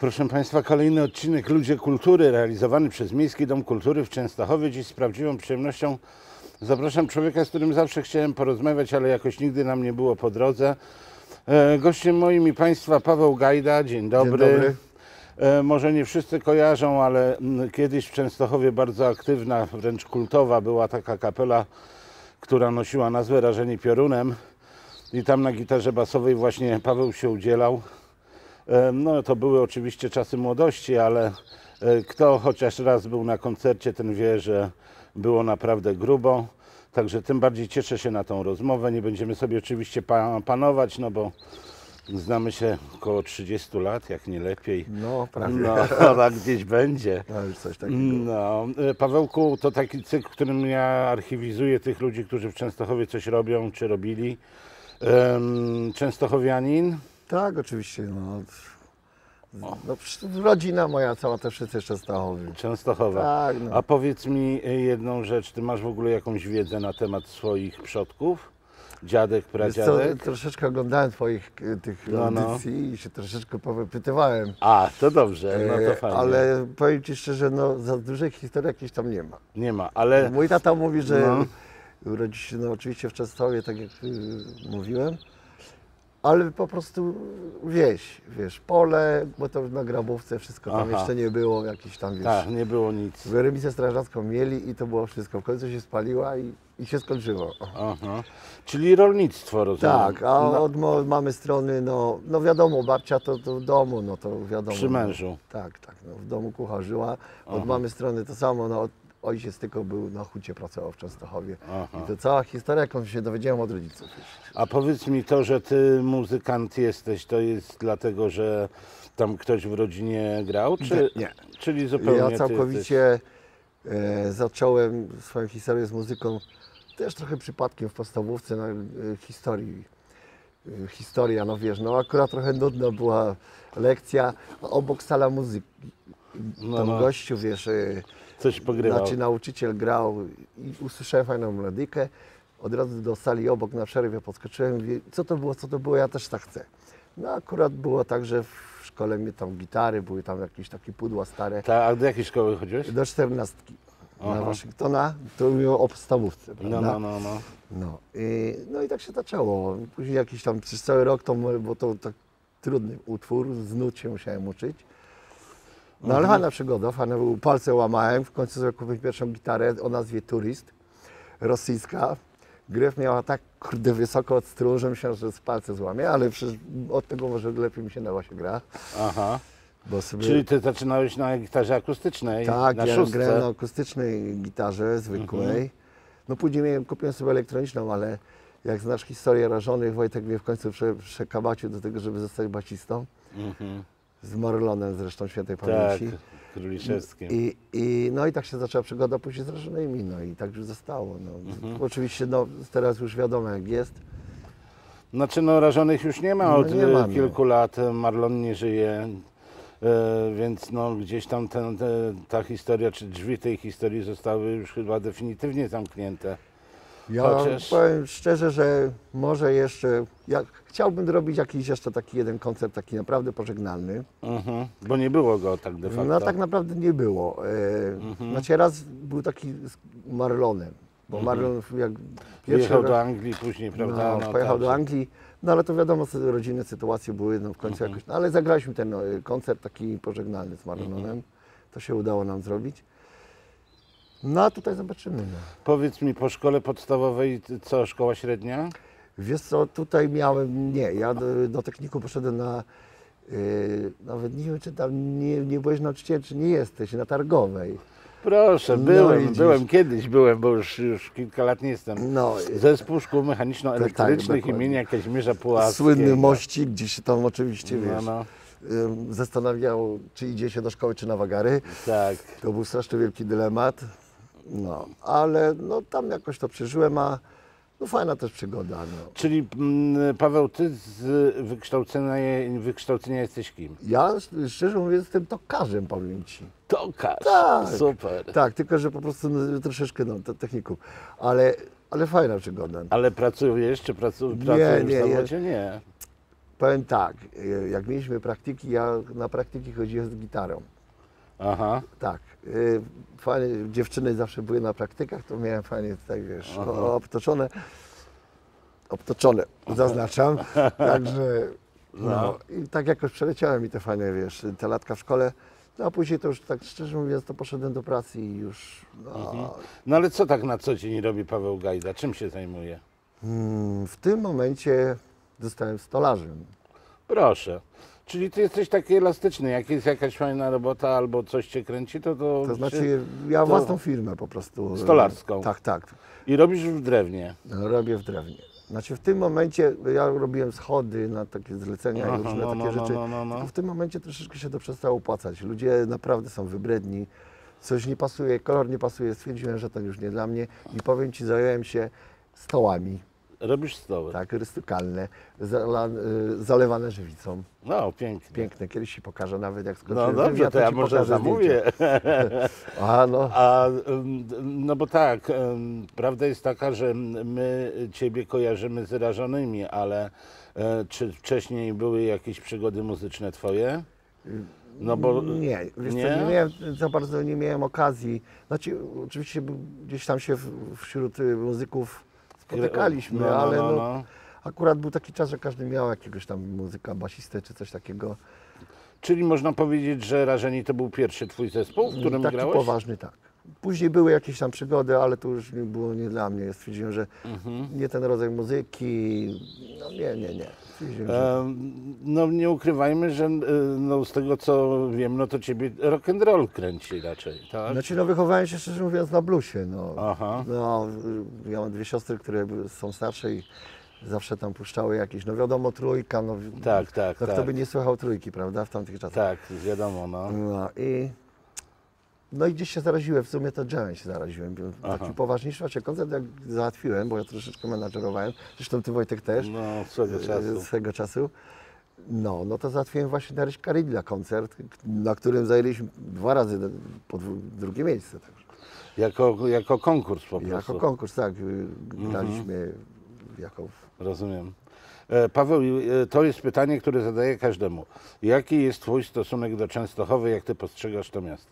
Proszę Państwa, kolejny odcinek Ludzie Kultury, realizowany przez Miejski Dom Kultury w Częstochowie. Dziś z prawdziwą przyjemnością zapraszam człowieka, z którym zawsze chciałem porozmawiać, ale jakoś nigdy nam nie było po drodze. Gościem moim i Państwa Paweł Gajda. Dzień dobry. Dzień dobry. Może nie wszyscy kojarzą, ale kiedyś w Częstochowie bardzo aktywna, wręcz kultowa była taka kapela, która nosiła nazwę Rażeni Piorunem. I tam na gitarze basowej właśnie Paweł się udzielał. No to były oczywiście czasy młodości, ale kto chociaż raz był na koncercie, ten wie, że było naprawdę grubo. Także tym bardziej cieszę się na tą rozmowę. Nie będziemy sobie oczywiście panować, no bo znamy się około 30 lat, jak nie lepiej. No, prawie. No, tak gdzieś będzie. No, już coś takiego. No, Pawełku, to taki cykl, w którym ja archiwizuję tych ludzi, którzy w Częstochowie coś robią, czy robili. Częstochowianin. Tak, oczywiście. No, rodzina moja cała też wszyscy Częstochowy. Częstochowa. Tak, no. A powiedz mi jedną rzecz, ty masz w ogóle jakąś wiedzę na temat swoich przodków? Dziadek, Wiesz co, pradziadek? troszeczkę oglądałem twoich tych audycji i się troszeczkę powypytywałem. A, to dobrze, no to fajnie. Ale powiem Ci szczerze, no za dużej historii jakiejś tam nie ma. Nie ma, ale Mój tata mówi, że No. urodził się oczywiście w Częstochowie, tak jak mówiłem, ale po prostu wiesz, pole, bo to na Grabówce wszystko tam Aha. jeszcze nie było, jakieś tam, wiesz, tak, nie było nic. remisję strażacką mieli i to było wszystko. W końcu się spaliła i się skończyło. Aha. Czyli rolnictwo, rozumiem. Tak, a od mamy strony, no wiadomo, babcia to w domu, no to wiadomo. Przy mężu. Tak, no, w domu kucharzyła. Od mamy strony to samo, no ojciec tylko był na hucie, pracował w Częstochowie. Aha. I to cała historia, jaką się dowiedziałem od rodziców. A powiedz mi, to, że ty muzykant jesteś, to jest dlatego, że tam ktoś w rodzinie grał? Czy, Nie. Czyli zupełnie Ja ty całkowicie zacząłem swoją historię z muzyką też trochę przypadkiem w podstawówce na historii. Historia, no wiesz, no akurat trochę nudna była lekcja, a obok sala muzyki. Tam gościu, wiesz, coś pogrywał. znaczy nauczyciel grał i usłyszałem fajną melodykę. Od razu do sali obok na przerwie podskoczyłem i mówię, co to było, ja też tak chcę. No akurat było tak, że w szkole mnie tam gitary, były tam jakieś takie pudła stare. A do jakiej szkoły chodziłeś? Do 14 na Aha. Waszyngtona, to mówiło o podstawówce, prawda? No. I tak się zaczęło. Później jakiś tam przez cały rok, bo to tak trudny utwór, z nut się musiałem uczyć. No ale fajna przygoda, fajna, palce łamałem, w końcu sobie kupiłem pierwszą gitarę o nazwie Turist, rosyjska. Gryf miała tak kurde wysoko od strun, że myślałem, że z palce złamie, ale od tego może lepiej mi się dała się gra. Aha. Bo sobie... Czyli ty zaczynałeś na gitarze akustycznej, Tak, na ja szóstce. grałem na akustycznej gitarze zwykłej. No później kupiłem sobie elektroniczną, ale jak znasz historię rażonych, Wojtek mnie w końcu przekabacił do tego, żeby zostać basistą. Z Marlonem zresztą świętej Tak, pamięci. Króliszewskim. No i tak się zaczęła przygoda później z rażonymi, no i tak już zostało. No. Oczywiście no, teraz już wiadomo jak jest. Znaczy no rażonych już nie ma No, od nie ma, kilku lat, Marlon nie żyje, więc no gdzieś tam ta historia, czy drzwi tej historii zostały już chyba definitywnie zamknięte. Ja Chociaż- powiem szczerze, że może jeszcze, chciałbym robić jakiś jeszcze taki jeden koncert, taki naprawdę pożegnalny. Bo nie było go tak de facto. No tak naprawdę nie było. Znaczy raz był taki z Marlonem, bo Marlon jak pierwszy Wyjechał raz- do Anglii później, prawda? No, pojechał tak, do że- Anglii, no ale to wiadomo, rodzinne sytuacje były, no w końcu jakoś, no, ale zagraliśmy ten koncert taki pożegnalny z Marlonem, to się udało nam zrobić. No a tutaj zobaczymy. No. Powiedz mi, po szkole podstawowej co, szkoła średnia? Wiesz co, tutaj miałem, ja do technikum poszedłem na, nawet nie wiem, czy tam nie byłeś nauczycielem, czy nie jesteś, na Targowej. Proszę, No byłem kiedyś, bo już kilka lat nie jestem. No, Zespół Szkół Mechaniczno-Elektrycznych dokładnie. imienia Kazimierza Puławskiego. słynny mościk, gdzie się tam oczywiście, wiesz, No, zastanawiał, czy idzie się do szkoły, czy na wagary. tak. To był strasznie wielki dylemat, no, ale no, tam jakoś to przeżyłem, a no, fajna też przygoda. No. Czyli Paweł, ty z wykształcenia jesteś kim? Ja szczerze mówiąc jestem tokarzem, powiem Ci. Tokarz, Tak. super. Tak, tylko że po prostu no, troszeczkę technikum, ale fajna przygoda. Ale pracujesz, czy pracujesz Nie, w nie, zawodzie? Nie. Powiem tak, jak mieliśmy praktyki, ja na praktyki chodziłem z gitarą. Aha. Tak. Fajnie, dziewczyny zawsze były na praktykach, to miałem fajnie tutaj, wiesz, obtoczone, zaznaczam. Także, no. I tak jakoś przeleciałem i te fajne, wiesz, te latka w szkole. No a później to już tak szczerze mówiąc, to poszedłem do pracy i już, No ale co tak na co dzień robi Paweł Gajda? Czym się zajmuje? w tym momencie zostałem stolarzem. Proszę. Czyli ty jesteś taki elastyczny, jak jest jakaś fajna robota albo coś cię kręci, to To znaczy, ja własną firmę po prostu. Stolarską. Tak, tak. I robisz w drewnie. Robię w drewnie. Znaczy w tym momencie, ja robiłem schody na takie zlecenia i różne takie rzeczy. Tylko w tym momencie troszeczkę się to przestało opłacać. Ludzie naprawdę są wybredni. Coś nie pasuje, kolor nie pasuje. Stwierdziłem, że to już nie dla mnie. I powiem Ci, zająłem się stołami, Robisz stoły. tak, rystykalne, zalewane żywicą. No, pięknie. Piękne, kiedyś Ci pokażę nawet jak skończyłem. No dobrze, to ja ci może pokażę zamówię. zdjęcia. No. No bo tak, prawda jest taka, że my Ciebie kojarzymy z rażonymi, ale czy wcześniej były jakieś przygody muzyczne Twoje? No bo Nie, wiesz nie? co, nie miałem, za bardzo nie miałem okazji. Znaczy, oczywiście gdzieś tam się wśród muzyków spotykaliśmy, ale no, akurat był taki czas, że każdy miał jakiegoś tam muzyka, basistę czy coś takiego. Czyli można powiedzieć, że Rażeni to był pierwszy Twój zespół, w którym Taki grałeś? poważny, tak. Później były jakieś tam przygody, ale to już nie było nie dla mnie. Stwierdziłem, że nie ten rodzaj muzyki. No nie. Stwierdziłem, że... No nie ukrywajmy, że no, z tego co wiem, no to Ciebie rock and roll kręci raczej, tak? Znaczy, no wychowałem się szczerze mówiąc na bluesie. No. Aha. No, ja mam dwie siostry, które są starsze i zawsze tam puszczały jakieś, no wiadomo, trójka. No, Tak. no kto by nie słuchał trójki, prawda, w tamtych czasach. Tak, wiadomo, no. No i gdzieś się zaraziłem, w sumie to dżemem się zaraziłem. Taki poważniejszy właśnie koncert jak załatwiłem, bo ja troszeczkę menadżerowałem, zresztą Ty Wojtek też. No, swego czasu. No to załatwiłem właśnie na Ryśka Rydla koncert, na którym zajęliśmy 2 razy drugie miejsce. Także. Jako konkurs po prostu. Jako konkurs, tak. Graliśmy jako... Rozumiem. Paweł, to jest pytanie, które zadaję każdemu. Jaki jest Twój stosunek do Częstochowy, jak Ty postrzegasz to miasto?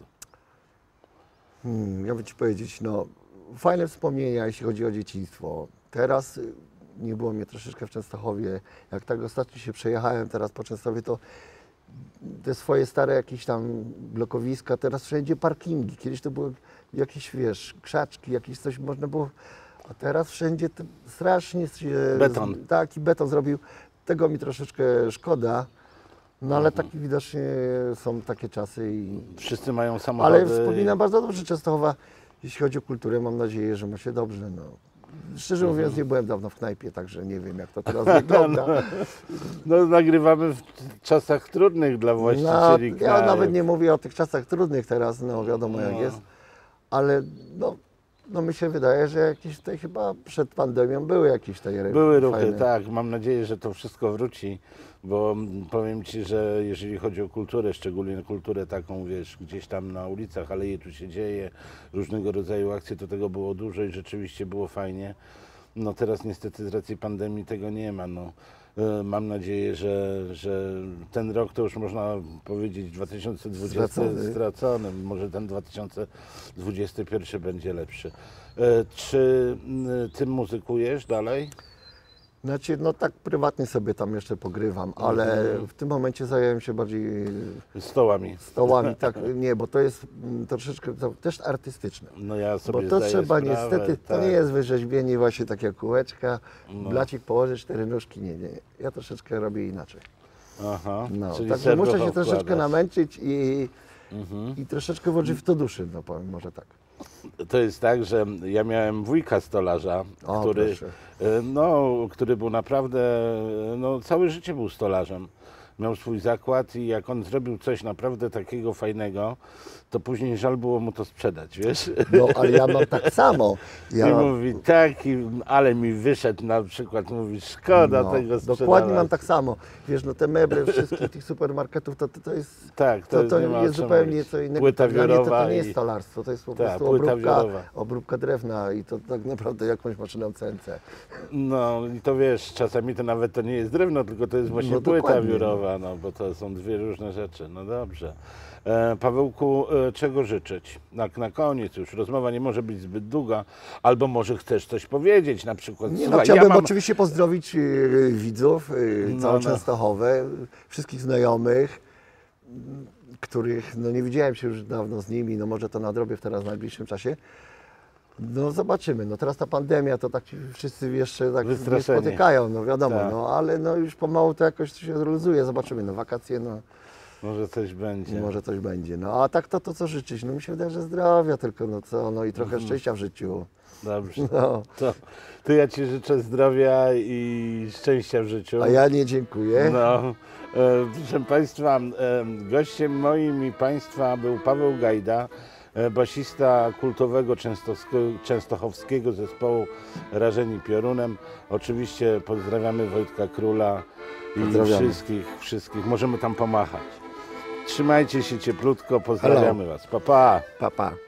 Ja bym Ci powiedzieć, no fajne wspomnienia, jeśli chodzi o dzieciństwo. Teraz nie było mnie troszeczkę w Częstochowie. Jak tak ostatnio się przejechałem teraz po Częstochowie, to te swoje stare jakieś tam blokowiska, teraz wszędzie parkingi. Kiedyś to były jakieś, wiesz, krzaczki, jakieś coś można było, a teraz wszędzie strasznie się... Beton. Tak, i beton zrobił. Tego mi troszeczkę szkoda. No ale takie widocznie są takie czasy i... Wszyscy mają samochody. Ale wspominam bardzo dobrze Częstochowa, jeśli chodzi o kulturę, mam nadzieję, że ma się dobrze. No. Szczerze mówiąc, nie byłem dawno w knajpie, także nie wiem, jak to teraz wygląda. No, nagrywamy w czasach trudnych dla właścicieli Ja kraju. nawet nie mówię o tych czasach trudnych teraz, no wiadomo jak jest, ale no mi się wydaje, że jakieś tutaj chyba przed pandemią były jakieś tutaj Były ruchy, fajne. tak. Mam nadzieję, że to wszystko wróci, bo powiem Ci, że jeżeli chodzi o kulturę, szczególnie kulturę taką, wiesz, gdzieś tam na ulicach, ale je tu się dzieje, różnego rodzaju akcje, to tego było dużo i rzeczywiście było fajnie. No teraz niestety z racji pandemii tego nie ma. No. Mam nadzieję, że ten rok to już można powiedzieć 2020 stracony. Może ten 2021 będzie lepszy. Czy Ty muzykujesz dalej? Znaczy, no tak prywatnie sobie tam jeszcze pogrywam, ale w tym momencie zająłem się bardziej Stołami. stołami, tak, nie, bo to jest troszeczkę to też artystyczne. No ja sobie Bo to zdaję trzeba sprawę, niestety, to tak. nie jest wyrzeźbienie właśnie takie kółeczka, blacik położyć, 4 nóżki, nie. Ja troszeczkę robię inaczej. Aha, No, czyli także muszę się serducho troszeczkę wkładasz. namęczyć i troszeczkę włożyć w to duszy, no powiem może tak. To jest tak, że ja miałem wujka stolarza, który, proszę. który był naprawdę, no całe życie był stolarzem. miał swój zakład i jak on zrobił coś naprawdę takiego fajnego, to później żal było mu to sprzedać, wiesz? No, ale ja mam tak samo. I mówi tak, ale mi wyszedł na przykład, mówi szkoda tego sprzedawać. Dokładnie mam tak samo. Wiesz, no te meble wszystkich tych supermarketów to jest, Tak, to nie ma o jest czym zupełnie mówić. co innego. Płyta Dla mnie wiórowa to nie jest i- stolarstwo, to jest po Tak, prostu płyta wiórowa. obróbka drewna i to tak naprawdę jakąś maszyną CNC. No i to wiesz, czasami to nawet to nie jest drewno, tylko to jest właśnie No płyta dokładnie, wiórowa, no bo to są dwie różne rzeczy. No dobrze. Pawełku, czego życzyć? Na koniec już, rozmowa nie może być zbyt długa, albo może chcesz coś powiedzieć, na przykład. Nie, no, Słuchaj, chciałbym mam- oczywiście pozdrowić widzów, całą no. Częstochowę, wszystkich znajomych, których no, nie widziałem się już dawno z nimi, no może to nadrobię teraz w najbliższym czasie. No zobaczymy, no teraz ta pandemia to tak ci wszyscy jeszcze tak nie Wystraszeni. spotykają, no wiadomo, Tak. no ale no już pomału to jakoś się zluzuje, zobaczymy, no wakacje, no Może coś będzie. może coś będzie, no a tak to co życzyć, no mi się wydaje, że zdrowia tylko, no co, no i trochę szczęścia w życiu, Dobrze. no, To ja Ci życzę zdrowia i szczęścia w życiu. a ja nie dziękuję. No, proszę Państwa, gościem moim i Państwa był Paweł Gajda, basista kultowego częstochowskiego zespołu Rażeni Piorunem. Oczywiście pozdrawiamy Wojtka Króla i Pozdrawiamy. wszystkich. Możemy tam pomachać. Trzymajcie się cieplutko, pozdrawiamy Was. Pa, pa. Pa, pa.